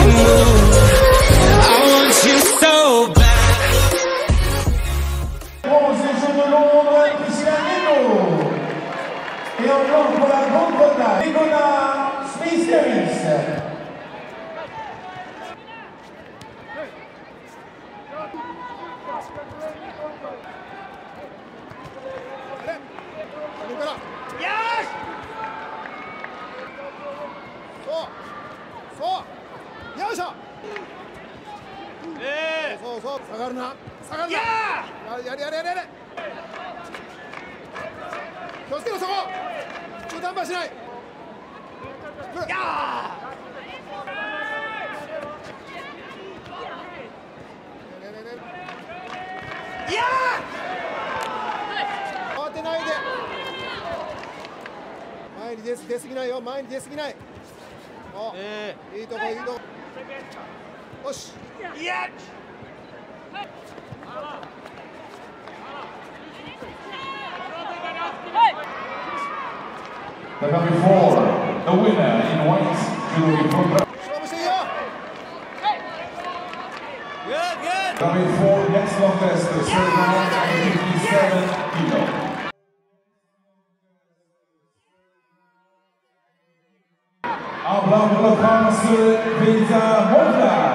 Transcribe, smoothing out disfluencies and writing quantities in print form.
move. I want you so bad. Et encore pour la grande bataille, Nicolas Spécialiste.前に出すぎないよ、前に出すぎない。いいとこいいとこ。よし。いや。 The number 4, the winner in white, Judo Royal. Number 4, next longest, 57 kilo. Applause pour la France, Visa Mondial.